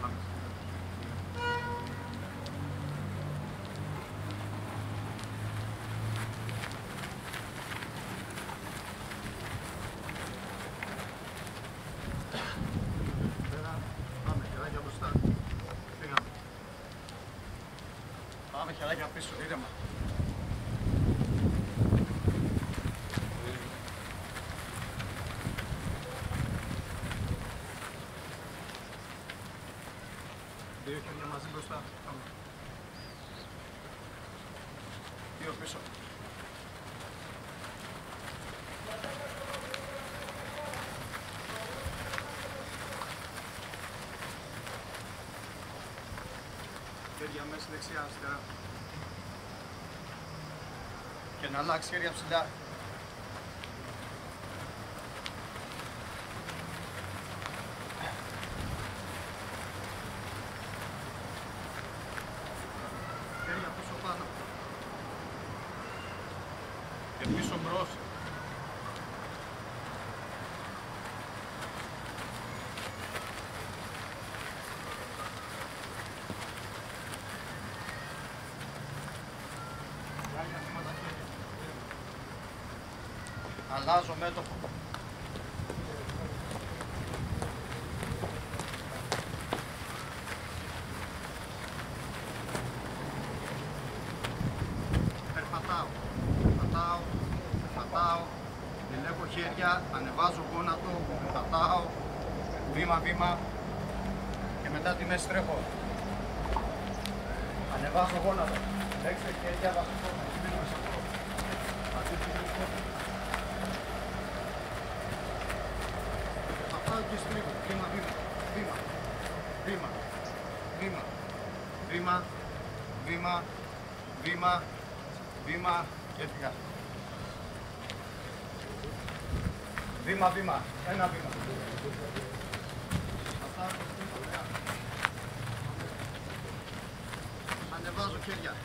Πάμε χεράκια πίσω, ήρεμα. Δύο χέρια μαζί μπροστά. Πάμε. Δύο πίσω. Χέρια μέσα, δεξιά, αριστερά. Και να αλλάξει χέρια ψηλά. Χέρια πίσω πάνω. Και πίσω μπρος. Αλλάζω μέτωπο. Περπατάω. Ελέγχω χέρια, ανεβάζω γόνατο, περπατάω. Βήμα. Και μετά τη μέση τρέχω. Ανεβάζω γόνατο. Λέξτε χέρια, βασικό. Και στρίβω, βήμα και έφυγα. Βήμα, ένα βήμα. Ανεβάζω χέρια,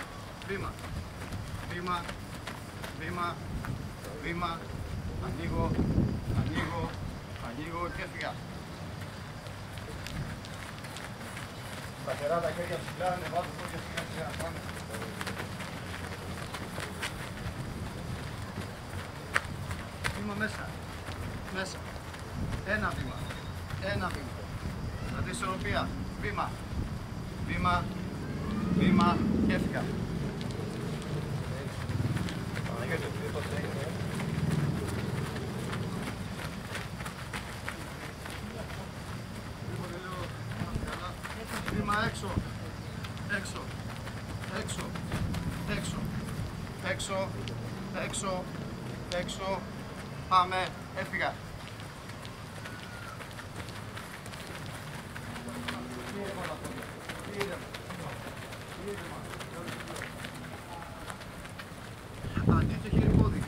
βήμα, ανοίγω και έφυγα. Σταθερά τα χέρια ψηλά, ανεβάζω πόδια σιγά. Πάμε. Βήμα μέσα. Ένα βήμα. Δηλαδή ισορροπία. Βήμα και έφυγα. Βήμα έξω. Πάμε, έφυγα. Αντίθετο χέρι πόδι.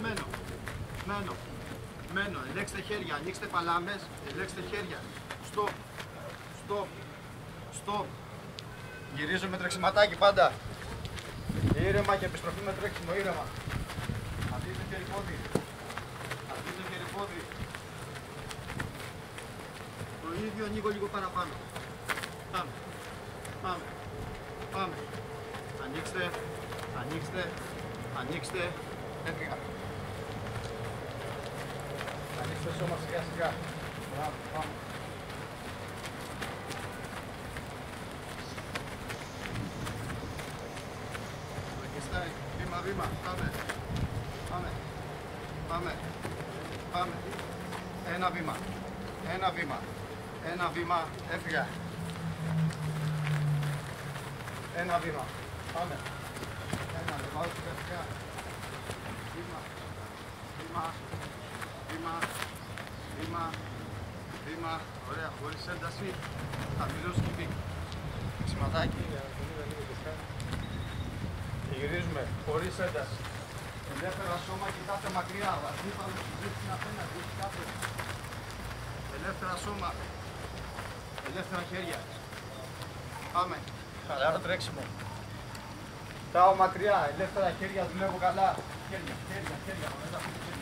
Μένω. Ελέγξτε χέρια, ανοίξτε παλάμες, ελέγξτε χέρια. Στοπ. Γυρίζω με τρεξιματάκι πάντα. Ήρεμα και επιστροφή με τρέξιμο, ήρεμα. Αντίθετο χέρι πόδι. Το ίδιο ανοίγω λίγο παραπάνω. Πάμε. Ανοίξτε. Έφυγα. Ανοίξτε σώμα σιγά. Μπράβο, πάμε. Μακιστάει, βήμα, πάμε. Ένα βήμα, έφυγα. Ένα βήμα, πάμε. Ανεβάζω σιγά. Βήμα, ωραία, χωρίς ένταση, χαμηλό σκηπί. Σηματάκι. Γυρίζουμε, χωρίς ένταση. Ελεύθερα σώμα, κοιτάτε μακριά, αντίπαλο συζήτηση απέναντι, κοιτάτε. Ελεύθερα σώμα, ελεύθερα χέρια. Πάμε, χαλαρό τρέξιμο. Κοιτάω μακριά, ελεύθερα χέρια, δουλεύω καλά. Χέρια, μετά από χέρια.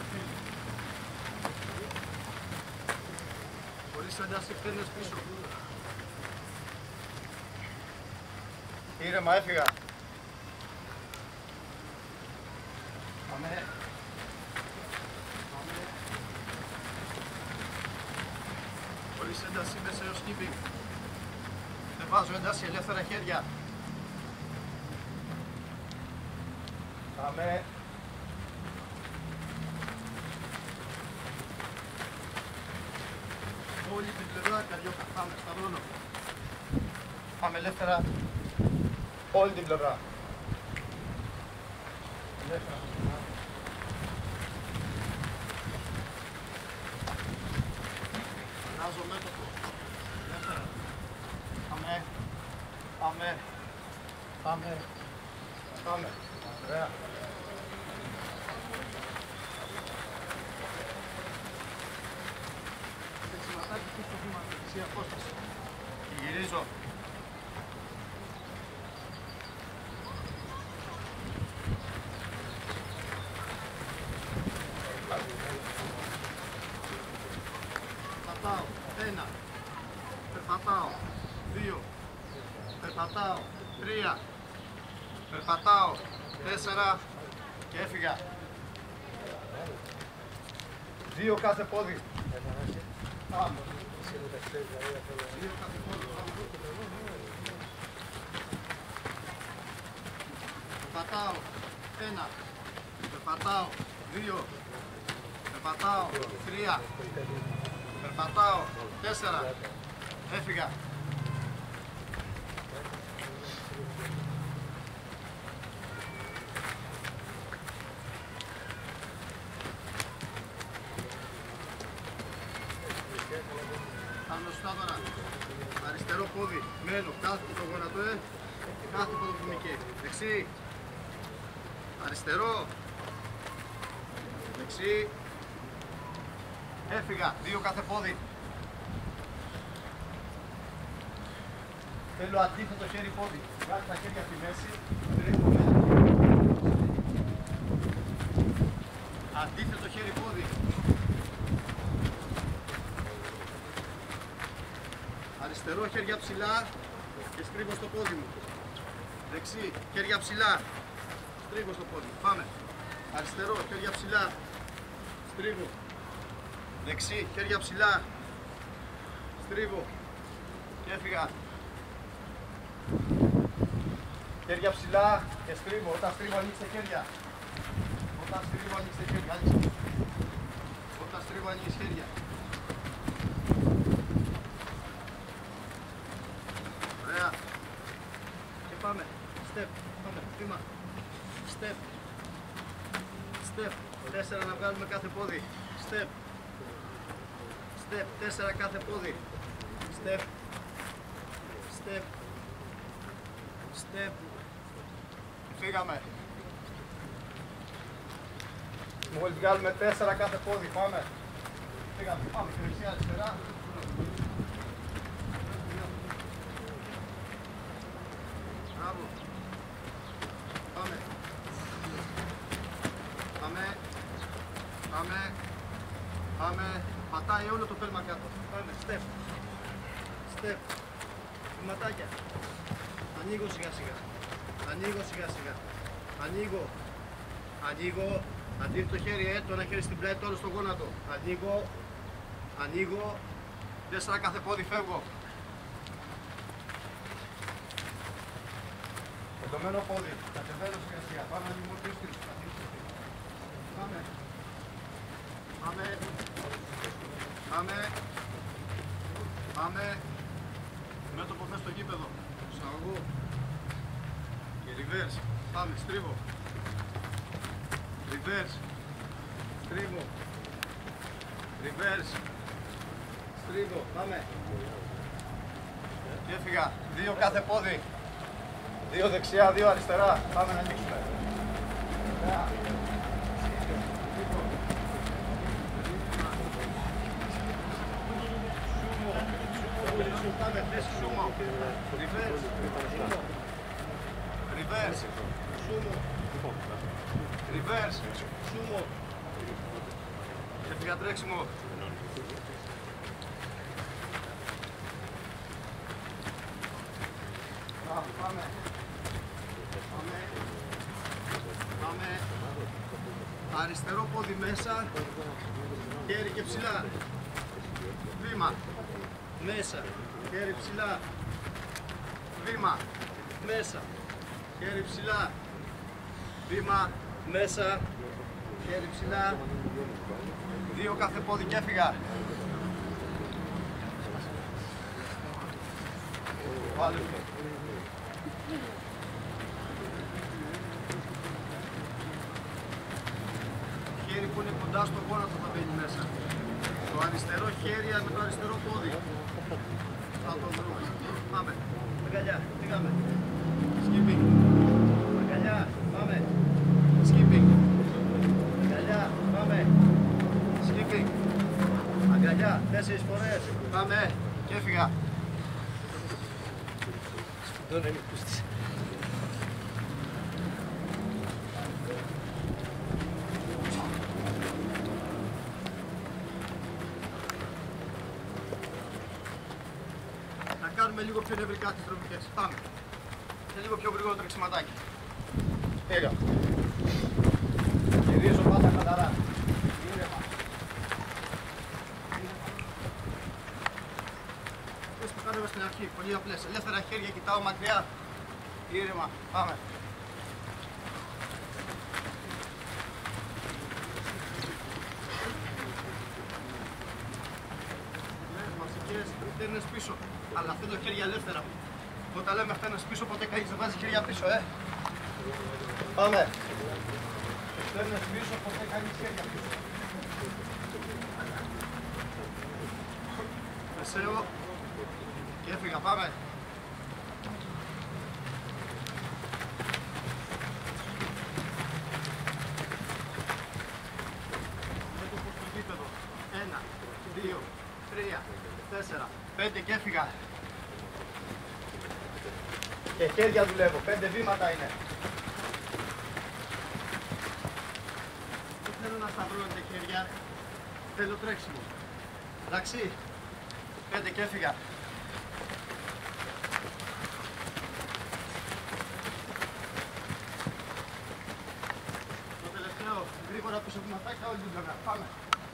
Χωρίς ένταση, φταίνες πίσω. Ήρεμα, έφυγα. Πάμε. Χωρίς ένταση μέσα έως keeping. Δεν βάζω ένταση, ελεύθερα χέρια. Πάμε. Όλη την πλευρά, καριόκα. Πάμε, σταυρώνω. Πάμε ελεύθερα. Όλη την πλευρά. Ελεύθερα. Αλλάζω μέτωπο. Ελεύθερα. Πάμε. Πάμε. Πάμε. Πάμε. Ωραία. Δεξιματάκι πίσω βήμα, δεξί απόσταση. Και γυρίζω. Περπατάω, 1. Περπατάω, 2. Περπατάω, 3. Περπατάω, 4. Και έφυγα. 2 κάθε πόδι. Πάμε. 2 κάθε πόδι. Περπατάω, 1. Περπατάω, 2. Περπατάω, 3. Περπατάω, 4. Έφυγα. 'Άνω στάδαρα. Αριστερό πόδι. Μένω. Κάθετο στο γόνατο, κάθετο το βημική. Δεξί. Αριστερό. Δεξί. Έφυγα. 2 κάθε πόδι. Θέλω αντίθετο χέρι πόδι. Βγάλω τα χέρια στη μέση. Τρέχω μέσα. Αντίθετο χέρι πόδι. Αριστερό χέρια ψηλά και στρίβω στο πόδι μου. Δεξί χέρια ψηλά. Στρίβω στο πόδι. Πάμε. Αριστερό χέρια ψηλά. Στρίβω. Δεξί χέρια ψηλά. Στρίβω. Και έφυγα. Χέρια ψηλά και στρίβω. Όταν στρίβω ανοίξτε χέρια. Όταν στρίβω ανοίξτε χέρια. Άνοιξτε. Όταν στρίβω ανοίξτε χέρια. Ωραία. Και πάμε. Step. Πάμε. Βήμα. Step. Step. 4 να βγάλουμε κάθε πόδι. Step. Step. 4 κάθε πόδι. Step. Step. Step. Φύγαμε. Μόλις βγάλουμε 4 κάθε πόδι. Πάμε. Φύγαμε. Πάμε. Και δεξιά αριστερά. Μπράβο. Πάμε. Πάμε. Πάμε. Πάμε. Πατάει όλο το πέλμα κάτω. Πάμε. Step. Step. Βηματάκια. Ανοίγω σιγά σιγά. Ανοίγω σιγά σιγά. Ανοίγω. Ανοίγω. Αντίθετο χέρι, το ένα χέρι στην πλάτη, το άλλο στο γόνατο. Ανοίγω. Ανοίγω. 4 κάθε πόδι, φεύγω. Εντωμένο πόδι. Κατεβαίνω σιγά σιγά. Πάμε να ανοίγουμε πιο στήλους. Πάμε. Πάμε. Πάμε. Πάμε. Μέτωπο μέσα στο γήπεδο. Σαγωγό. Και reverse. Πάμε. Στρίβω. Reverse. Στρίβω. Reverse. Στρίβω. Πάμε. Και έφυγα. 2 κάθε πόδι. 2 δεξιά, 2 αριστερά. Πάμε να ανοίξουμε. Ωραία. Πάμε, θέση σούμο. Reverse. Reverse. Σούμο. Reverse. Σούμο. Έφυγα τρέξιμο. Πάμε. Αριστερό πόδι μέσα. Χέρι και ψηλά. Βήμα. Μέσα. Χέρι ψηλά. Βήμα. Μέσα. Χέρι ψηλά. Βήμα. Μέσα. Χέρι ψηλά. 2 κάθε πόδι και έφυγα. Βάλε. Χέρι που είναι κοντά στο γόνατο θα μπαίνει μέσα. Το αριστερό χέρι με το αριστερό πόδι. Θα το βρούμε. Πάμε. Αγκαλιά. Πήγαμε. Skipping. Αγκαλιά. Πάμε. Skipping. Αγκαλιά. Πάμε. Skipping. Αγκαλιά. 4 φορές. Πάμε. Και έφυγα. Δεν είναι πούστης. Να κάνουμε λίγο πιο νευρικά τις τρομικές. Πάμε. Και λίγο πιο γρήγορο τρεξιματάκι. Έλα. Γυρίζω πάντα χαλαρά. Ήρεμα. Πες που κάνουμε στην αρχή. Πολύ απλές. Ελεύθερα χέρια, κοιτάω μακριά. Ήρεμα. Πάμε. Μασικές, φτέρνες πίσω. Αλλά θέλω χέρια ελεύθερα. Όταν λέμε φτέρνες πίσω, ποτέ κανείς δεν βάζει χέρια πίσω, Πάμε. Φτέρνες πίσω, ποτέ κανείς χέρια πίσω. Μεσαίο. Και έφυγα, πάμε. Μέτωπο στο γήπεδο. 1, 2, 3, 4, 5 και έφυγα. Και χέρια δουλεύω, 5 βήματα είναι. Δεν θέλω να σταυρώνετε χέρια, θέλω τρέξιμο. Εντάξει, 5 και έφυγα. Το τελευταίο, γρήγορα πίσω βηματάκια, όλη την πλευρά. Πάμε.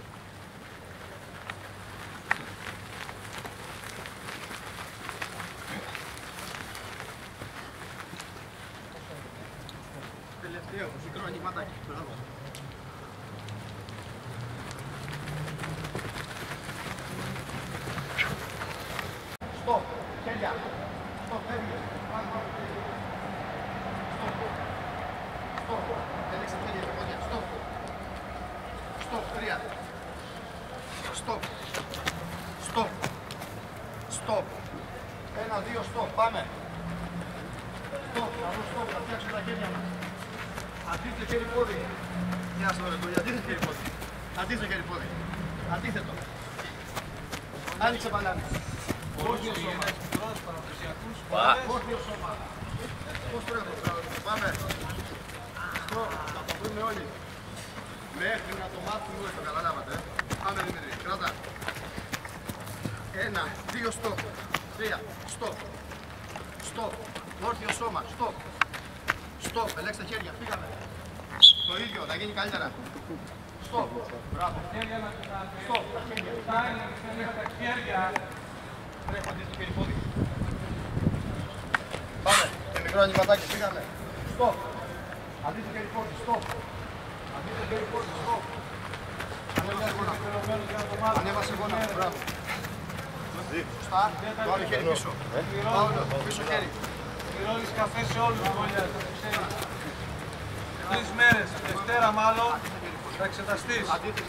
Τελευταίο, μικρό ανοιγματάκι. Μπράβο. Στοπ, χέρια. Στοπ, φεύγει. Πάμε, πάμε. Στοπ. Στοπ. Έλεξε χέρια και πόδια. Στοπ. Στοπ, 3. Στοπ. Στοπ. Στοπ. 1, 2, στοπ. Πάμε. Στοπ, να βρω στοπ, να φτιάξουμε τα χέρια μας. Αντίθετο χέρι πόδι. Γεια σας ρε κολλή, αντίθετο χέρι πόδι. Αντίθετο χέρι πόδι. Αντίθετο. Άνοιξε μπαλάνι. Όρθιο σώμα. Όρθιο σώμα. Πώς πρέπει να το κάνουμε. Πάμε. Θα το βρούμε όλοι. Μέχρι να το μάθουμε όλοι, το καταλάβατε. Πάμε Δημήτρη, κράτα. 1, 2, στοπ. 3, στοπ. Στοπ. Όρθιο σώμα, στοπ. Στοπ, ελέγξτε χέρια, φύγαμε. Το ίδιο, να γίνει καλύτερα. Στοπ, μπράβο. Στοπ, τα χέρια. Τρέχω αντίθετο χέρι πόδι. Πάμε, και μικρό ανοιγματάκι, φύγαμε. Στοπ. Αντίθετο χέρι πόδι, στοπ. Αντίθετο χέρι πόδι, στοπ. Ανέβασε γόνα, μπράβο. Σωστά, το άλλο χέρι πίσω. Άλλο, πίσω χέρι. Πληρώνεις καφέ σε όλους τους γονιάς, θα το ξέρεις. 3 μέρες, Δευτέρα μάλλον, θα εξεταστείς.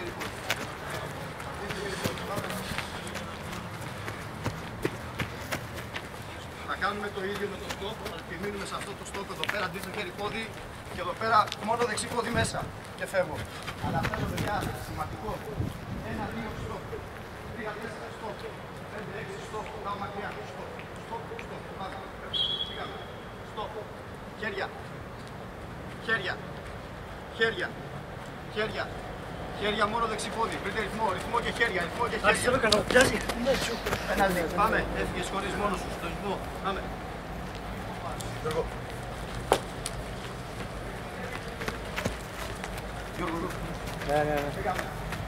Θα κάνουμε το ίδιο με το στόπ, θα επιμείνουμε σε αυτό το στόπ εδώ πέρα, αντίθετο χέρι πόδι και εδώ πέρα μόνο δεξί πόδι μέσα και φεύγω. Αλλά θέλω παιδιά, σημαντικό. 1, 2, στόπ. 3, 4, στόπ. 5, 6, στόπ. Πάω μακριά. Στόπ, στόπ, στόπ. Πάμε. Φύγαμε. Στόπ. Χέρια. Χέρια. Χέρια. Χέρια. Χέρια μόνο δεξιπόδι. Βρείτε ρυθμό, ρυθμό και χέρια. Ρυθμό και χέρια. Αυτό έκανα. Πιάζει. Πάμε. Έφυγες χωρίς μόνος σου στο ρυθμό. Πάμε. Γιώργο. Γιώργο. Ναι. Πήγαμε.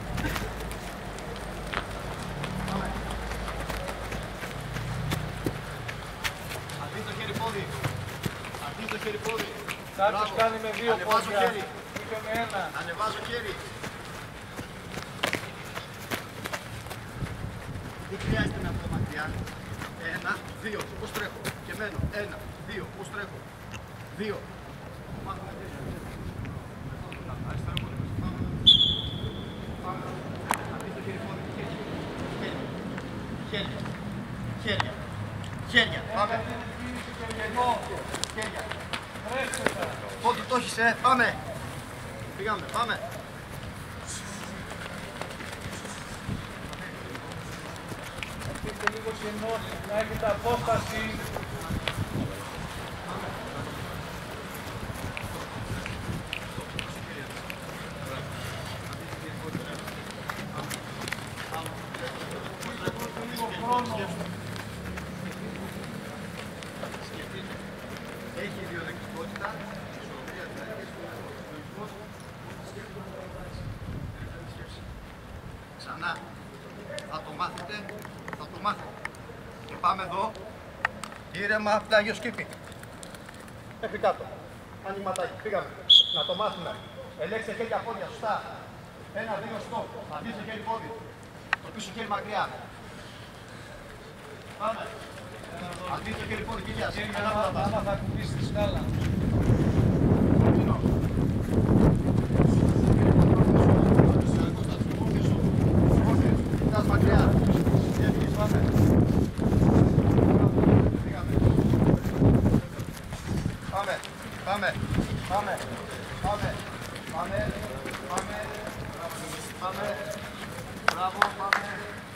Πάμε. Αντί το χέρι πόδι. Αντί το χέρι πόδι. Κάποιος κάνει με δύο Ανεβάζω πόδια. χέρι. Είχε με ένα. Ανεβάζω χέρι. Δεν χρειάζεται να πω μακριά. 1, 2, πώς τρέχω. Και μένω. 1, 2, πώς τρέχω. 2. Μάθουμε τέτοια. Αριστερό πόδι. Πάμε. Αντί το χέρι πόδι. Χέρια. Χέρια. Χέρια. Πάμε. Χέρια. Πότε το έχεις, πάμε. Πήγαμε, πάμε. Αφήστε λίγο κενό, να έχετε απόσταση. Έχει ιδιοδεκτικότητα, ισορροπία δηλαδή, λογισμός, ξανά, θα το μάθετε, θα το μάθετε. Και πάμε εδώ, ήρεμα, πλάγιο σκύπι. Μέχρι κάτω, ανοιγματάκι, πήγαμε, να το μάθουμε. Ελέγξτε χέρια πόδια, σωστά. 1, 2, στοπ, αφήστε χέρι πόδι, το πίσω χέρι μακριά. Πάμε. Αφήστε το χέρι πόδι, κοιλιά, Άμα θα κουμπίσει τη σκάλα. Κοιτάς μακριά. Πάμε. Πάμε. Πάμε. Πάμε. Πάμε. Πάμε. Πάμε. Πάμε. Μπράβο, πάμε.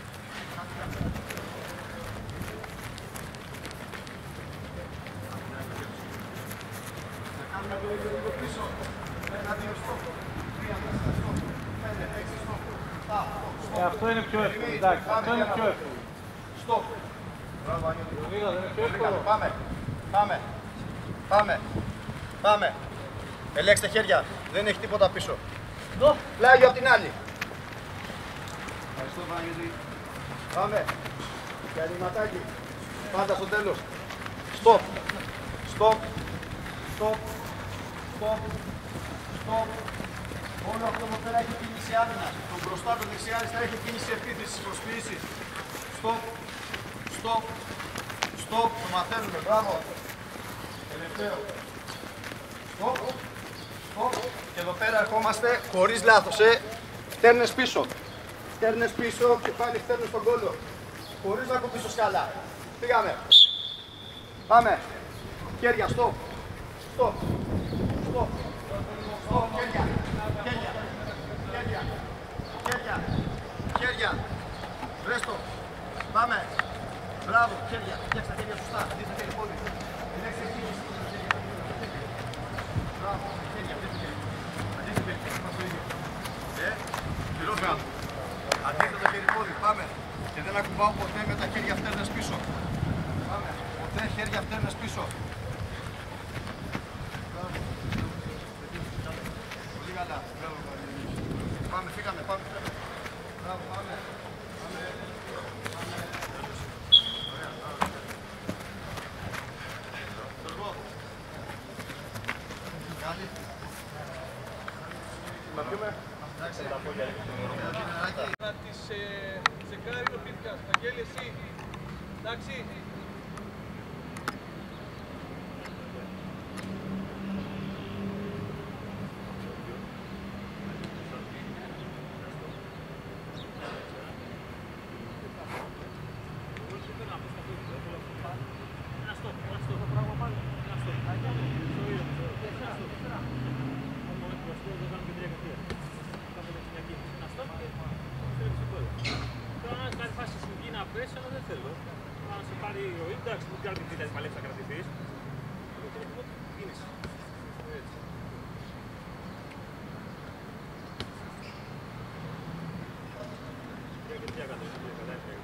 Να κάνουμε λίγο πίσω. 1, 2, στόπ. 3, 4, στόπ. 5, 6, στόπ. 7, στόπ. Αυτό είναι πιο εύκολο. Εντάξει, αυτό είναι πιο εύκολο. Στόπ. Μπράβο, Άγγελε. Το είδα, δεν είναι πιο εύκολο. Πάμε. Πάμε. Πάμε. Πάμε. Ελέγξτε χέρια. Δεν έχει τίποτα πίσω. Πλάγιο απ' την άλλη. Ευχαριστώ, Βαγγέλη. Πάμε. Και ανοιγματάκι. Πάντα στο τέλος. Στοπ. Στοπ. Στοπ. Στοπ. Στοπ. Όλο αυτό εδώ πέρα έχει κίνηση άμυνας. Το μπροστά, το δεξιά-αριστερά έχει κίνηση επίθεσης, προσποίησης. Στοπ. Στοπ. Στοπ. Το μαθαίνουμε. Μπράβο. Τελευταίο. Στοπ. Στοπ. Και εδώ πέρα ερχόμαστε χωρίς λάθος. Φτέρνες πίσω. Φτέρνες πίσω και πάλι φτέρνες στον κόλλο. Χωρίς να κουμπίσω σκάλα. Πήγαμε. Πάμε. Χέρια. Στοπ. Στοπ. Στοπ. Στοπ. Χέρια. Χέρια. Χέρια. Χέρια. Χέρια. Βρέστο. Πάμε. Μπράβο. Χέρια. Φτιάξτε τα χέρια σωστά. Δείτε χέρι πόδι. Ελέγξτε κίνηση. Μπράβο. Χέρια. Δείτε χέρι. Αντίθετο χέρι. Είμαστε το ίδιο. Πληρώσαμε. Αντίθετο χέρι πόδι. Πάμε. Και δεν ακουμπάω ποτέ με τα χέρια φτέρνες πίσω. Πάμε. Ποτέ χέρια φτέρνες πίσω. Πολύ καλά. Πάμε, φύγαμε, πάμε. Μπράβο, πάμε. Πάμε. Πάμε. Ωραία, μπράβο. Τωργό. Καλή. Μαθιούμε. Εντάξει. Να τις τσεκάρει ο Πίτκας. Βαγγέλη, εσύ. Εντάξει. Αλλά δεν θέλω. Αν σε πάρει ο εντάξει, μην κάνει την πίτα, παλέψα να κρατηθείς. Κίνηση. Έτσι. Για 3 κάτω, 3 κάτω.